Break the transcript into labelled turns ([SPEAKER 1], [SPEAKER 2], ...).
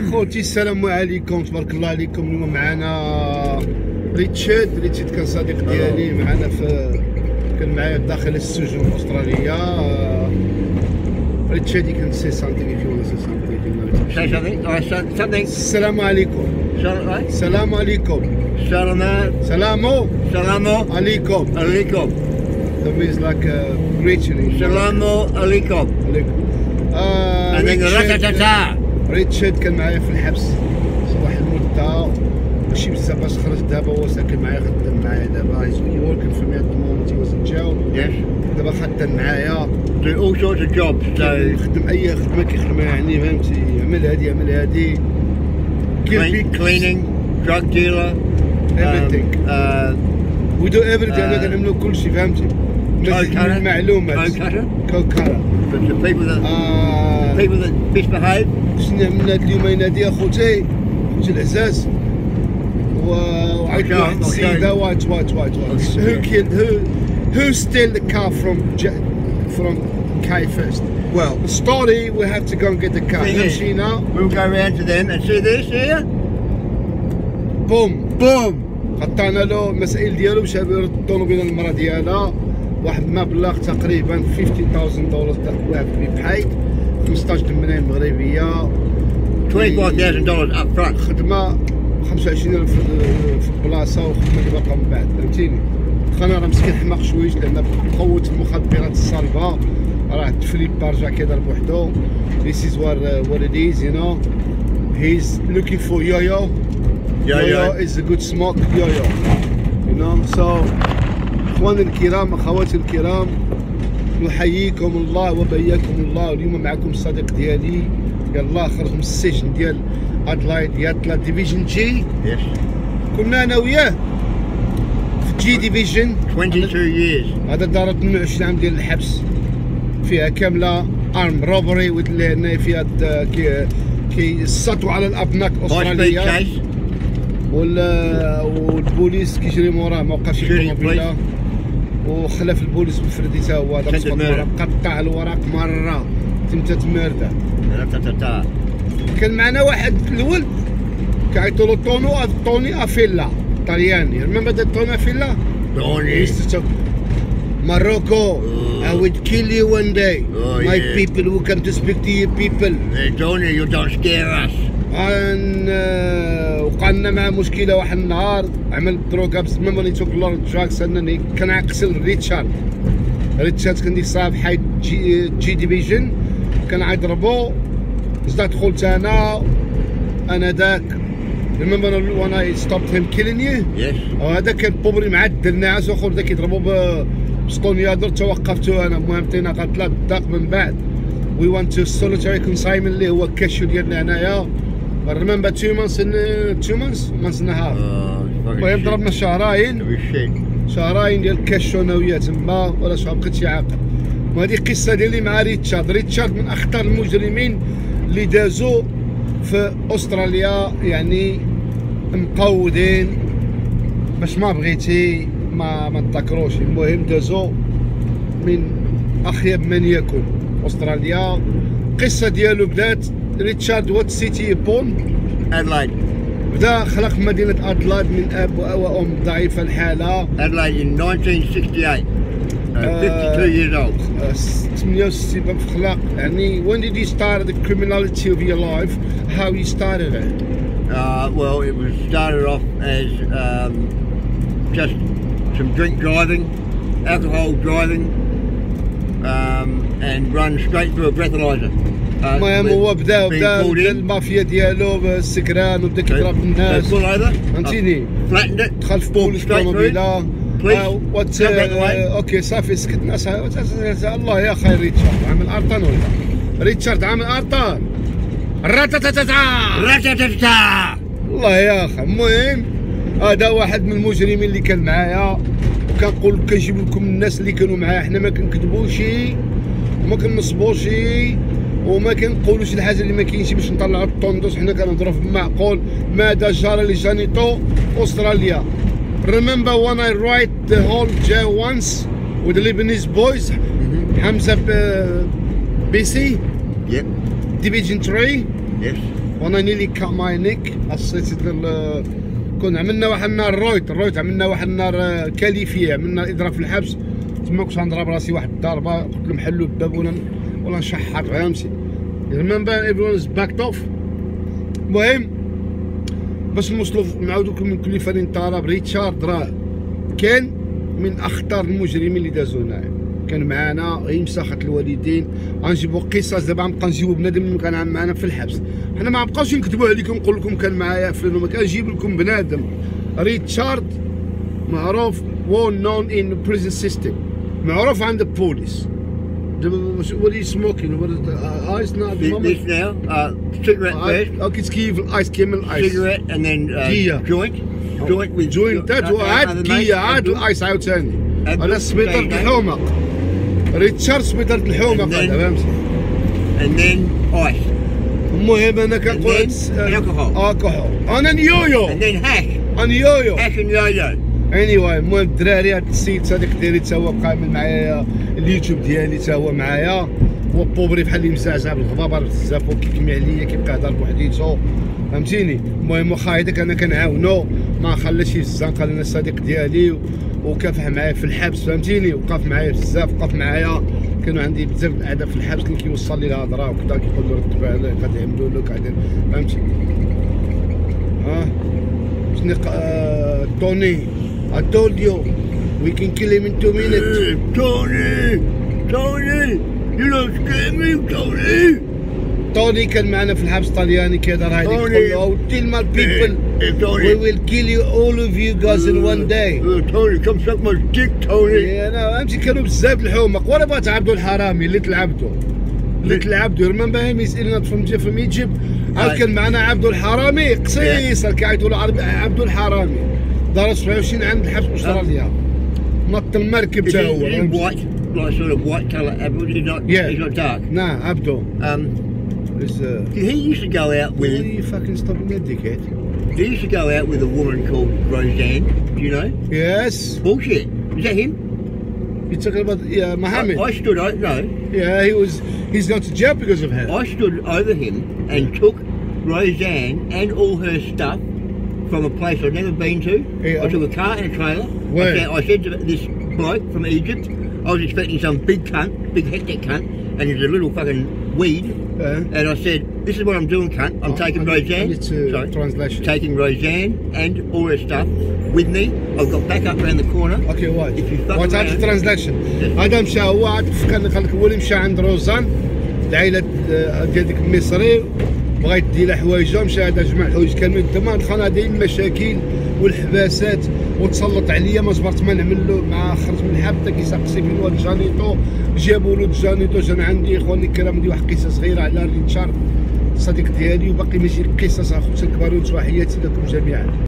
[SPEAKER 1] خوتي السلام عليكم، تبارك الله عليكم. اليوم معنا ريتشارد كان صديق ديالي معنا كان معايا داخل السجن الاستراليه. ريتشارد كان سي سامثينغ if you want to say something.
[SPEAKER 2] Say something. Something.
[SPEAKER 1] السلام عليكم. السلام عليكم. سلامو عليكم. That means like greeting.
[SPEAKER 2] Salamu alaikum. And then ratatata.
[SPEAKER 1] ريتشارد كان معايا في الحبس واحد المده ماشي بزاف باش خرج. دابا هو ساكن معايا، خدام معايا دابا. هيز وركين في مي ات ذا مومنت. هي واز ان جيل. دابا خدام معايا.
[SPEAKER 2] Do all sorts of jobs. So
[SPEAKER 1] يخدم اي خدمه كيخدمها، يعني فهمتي، يعمل هادي
[SPEAKER 2] cleaning, drug dealer,
[SPEAKER 1] everything. We do everything. انا كنعملو كلشي، فهمتي. معلومات كوكارا.
[SPEAKER 2] But the people that misbehave.
[SPEAKER 1] شنو عملنا هاد اليومين هادي اخوتي العزاز، وعيط واحد السيده وايت who stole the car from Kay first. Well, the story, we have to go and get the car. مشينا.
[SPEAKER 2] We'll go around to them and see this here.
[SPEAKER 1] بوم قطعنا له المسائل ديالو باش يردوا الطوموبيل المراه ديالها. واحد المبلغ تقريبا $50,000 that we have to be paid. 15 ملايين مغربيه.
[SPEAKER 2] $25,000 up front.
[SPEAKER 1] خدمه 25,000 في البلاصه، وخدمه اللي باقا من بعد، فهمتيني. انا راه مسكين حماق شويش، لان قوه المخدرات الصلبه راه تفليبا رجع كيضرب بوحدو. This is what it is, you know. He's looking for yo-yo. Yo-yo is a good smoke. Yo-yo, you know. So اخواني الكرام، اخواتي الكرام، نحييكم الله وبياكم الله. واليوم معكم الصديق ديالي، يلا خرج من السجن ديال ادلايد ياتلا ديفيجن جي. كنا انا وياه في جي ديفيجن
[SPEAKER 2] 22 years.
[SPEAKER 1] هذا دار 22 عام ديال الحبس، فيها كامله ارم روبري، اللي فيها كيسطوا على الابناك الاستراليه، والبوليس كيجري موراه ما وقفش الطوموبيله، وخلف البوليس بفردي تا هو. هذا قطع الوراق مره تمتا تمرده. كان معنا واحد الولد كيعيطوا له توني افيلا طلياني. remember the Tony Afilla? Morocco. I would kill you one day. My people will come to speak to your people.
[SPEAKER 2] Hey Tony, you don't scare us.
[SPEAKER 1] وقعنا مع مشكله واحد النهار. عمل دروغا بس ميموري توك لورد دراكس. انني كان عاقسل ريتشارد كان ديك الساعه بحال جي ديفيجن، كان عيضربو. زدت دخلت انا داك. remember when I stopped him killing you?
[SPEAKER 2] Yes.
[SPEAKER 1] هذا كان بوبري معدل ناعس، واخر بدا كيضربو بسطونيادر. توقفتو انا، المهم عطينا قتله الداق. من بعد we went to solitary confinement اللي هو الكاشو ديالنا هنايا. remember 2 months and a half. المهم ضربنا شهرين ديال الكاشو انا وياه تما، ولا شهر بقيت عاقل. وهذه قصه ديالي مع ريتشارد من اخطر المجرمين اللي دازوا في استراليا، يعني مقودين باش ما بغيتي ما تذكروش. المهم دازو من اخيب من يكون استراليا. القصه ديالو بدات ريتشارد وات سيتي بون
[SPEAKER 2] ادلايد.
[SPEAKER 1] بدا خلق مدينه ادلايد من اب وام ضعيفه الحاله.
[SPEAKER 2] ادلايد in 1968. 52 years old.
[SPEAKER 1] 68 في خلق. يعني when did you start the criminality of your life? How you started it?
[SPEAKER 2] Well, it was started off as just some drink driving, alcohol driving, and run straight through a breathalyzer.
[SPEAKER 1] المهم هو بدا المافيا ديالو بالسكران، وبدا كيضرب الناس، فهمتيني. دخل في بوليس طوموبيله. اوكي صافي سكتنا. الله يا خير. ريتشارد عامل ارطان راتاتاتا الله يا اخي. المهم هذا واحد من المجرمين اللي كان معايا، وكنقول كنجيب لكم الناس اللي كانوا معايا. حنا ما كنكذبوش وما كنصبوش وما كنقولوش الحاجه اللي ما كاينش باش نطلعوا الطوندوس. حنا كنهضروا في معقول ماذا جرى لجانيتو استراليا. Remember when I write the whole jail once with the Lebanese boys? Hamza BC?
[SPEAKER 2] Yep.
[SPEAKER 1] Division 3?
[SPEAKER 2] Yes.
[SPEAKER 1] وانا نيلي كاماينيك السيتي كون عملنا واحد النهار الرويت عملنا واحد النهار كاليفيه، عملنا اضراب في الحبس. تما كنت غنضرب راسي واحد الضربه، قلت لهم حلوا الباب ولا نشحط، فهمتي. remember everyone is backed off. المهم باش نوصلوا نعاودو من كل فنان طراب، ريتشارد راه كان من اخطر المجرمين اللي دازو هنايا، كان معانا غير مساخة الوالدين. غنجيبو قصص دابا غنبقى نجيبو بنادم اللي كان معانا في الحبس. حنا ما نبقاوش نكذبوا عليكم نقول لكم كان معايا فلان، وما كنجيب لكم بنادم. ريتشارد معروف well known in the prison system، معروف عند البوليس. What are you smoking? What is the ice now at the moment?
[SPEAKER 2] This now, cigarette first.
[SPEAKER 1] Okay, كيف ice كامل ice.
[SPEAKER 2] Cigarette and then joint. Joint with
[SPEAKER 1] joint. عاد كيا عاد الايس عاوتاني. انا سبيطرة الحومق. ريتشارد سبيطرة الحومق هذا، فهمتي.
[SPEAKER 2] And then ice.
[SPEAKER 1] المهم انا كنقول alcohol. انا نيويو.
[SPEAKER 2] And then hash.
[SPEAKER 1] انا يويو.
[SPEAKER 2] hash and yo-yo.
[SPEAKER 1] anyway المهم الدراري، هاد السيد صديق ديالي تا هو قايم معايا اليوتيوب ديالي، تا هو معايا. هو بوبري بحال اللي مزعزع بالغبابر بزاف، وكيكمي عليا كيبقى يهضر بوحديتو، فهمتيني. المهم واخا هيداك انا كنعاونو، ما خلاش يهزان، قال لنا الصديق ديالي وكافح معايا في الحبس، فهمتيني. وقف معايا بزاف، وقف معايا. كانوا عندي بزاف د الاعداء في الحبس اللي كيوصل لي الهضره وكذا، كيقول له رد بالك قاعد يعملوا له قاعدين، فهمتي. شنو توني I told you we can kill him in 2 minutes. Tony, you don't scare me, Tony. توني كان معنا في الحبس طلياني كذا، راه يقول له tell my people we will kill you all of you guys in one day.
[SPEAKER 2] Tony, come suck my dick, Tony.
[SPEAKER 1] انا فهمتي. كانوا بزاف الحومق، وانا بغيت عبدو الحرامي اللي تلعبدو. remember him is in from Egypt. عاد كان معنا عبدو الحرامي قصيصر، كيعيطوا له عبدو الحرامي. دار 27 عام الحبس استراليا، نط المركب تا هو.
[SPEAKER 2] White, like sort of white colour apple. He's not dark.
[SPEAKER 1] Nah, Abdul.
[SPEAKER 2] He used to go out with.
[SPEAKER 1] Why are you fucking stopping me, dickhead?
[SPEAKER 2] He used to go out with a woman called Roseanne. Do you know?
[SPEAKER 1] Yes.
[SPEAKER 2] Bullshit. Is that him?
[SPEAKER 1] You talking about Mohammed?
[SPEAKER 2] I stood over. No.
[SPEAKER 1] Yeah, he's gone to jail because of her.
[SPEAKER 2] I stood over him and took Roseanne and all her stuff from a place I'd never been to. I took a car and a trailer. I said to this bloke from Egypt, I was expecting some big cunt, big hectic cunt, and he's a little fucking weed. And I said, this is what I'm doing, cunt. I'm taking Roseanne.
[SPEAKER 1] Translation.
[SPEAKER 2] Taking Roseanne and all her stuff with me. I've got back up around the corner.
[SPEAKER 1] Okay, what?
[SPEAKER 2] If you fuck
[SPEAKER 1] around. What's the translation? هذا مشى هو عاد كان هو اللي مشى عند روزان، العائلة ديال ديك المصري، بغا يدي لها حوايجها، مشى هذا جمع الحوايج كاملين تما، دخلنا داير المشاكل والحباسات وتسلط عليا. ما جبرت ما نعمل له، مع خرج من الحبس حتى كيسقسي في الواد جانيتو، جابوا له جانيتو. جا عندي اخواني الكرام ندير واحد القصه صغيره على ريتشارد الصديق ديالي، وباقي ماشي قصص اخوتي الكبار، وتحياتي لكم جميعا.